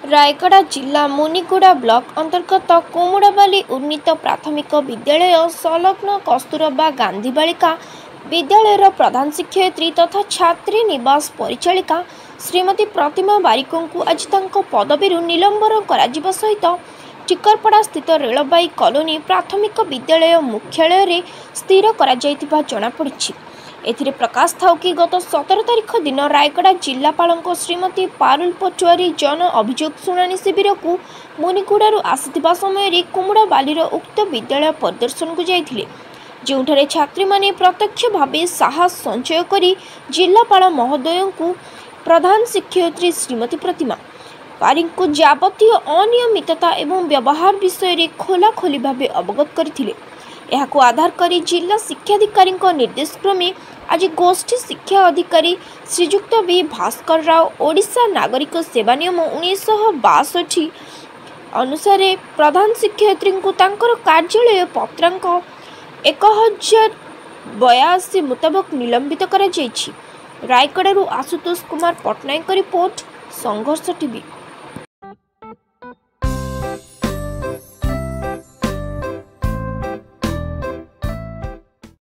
रायगड़ा जिला मुनिगुड़ा ब्लॉक अंतर्गत कुमुड़ाबाली उन्नीत प्राथमिक विद्यालय संलग्न कस्तूरबा गांधी बालिका विद्यालय प्रधान शिक्षयित्री तथा छात्री निवास परिचालिका श्रीमती प्रतिमा बारिकों को आज पदवी निलंबन कर सहित टिकरपड़ा स्थित रेलबाई कॉलोनी प्राथमिक विद्यालय मुख्यालय रे स्थिर कर जनापड़ी। एथिरे प्रकाश थाउ कि गत 17 तारिख दिन रायगड़ा जिलापाल श्रीमती पारुल पचुआरी जन अभियोग शुणाणी शिविर को मुनिगुड़ारू आसिथिबा समय कुमुड़ाबालीर उक्त विद्यालय परिदर्शन को जाइथिले, जोंठारे छात्री माने प्रत्यक्ष भावे साहस संचय करी जिलापाल महोदय को प्रधान शिक्षयित्री श्रीमती प्रतिमा पारिक को जाबतीय अनियमितता एवं व्यवहार विषय खोलाखोली भावे अवगत करथिले। यहाको आधार करी जिला शिक्षाधिकारी निर्देश क्रमे आज गोष्ठी शिक्षा अधिकारी श्रीजुक्त बी भास्कर राव ओडिशा नागरिक सेवा नियम 1962 अनुसार प्रधान शिक्षयित्री को तांकर कार्यालय पत्रांक 1082 मुताबक निलंबित करा जायछि। रायगड़ारू आशुतोष कुमार पटनायक रिपोर्ट संघर्ष टीवी।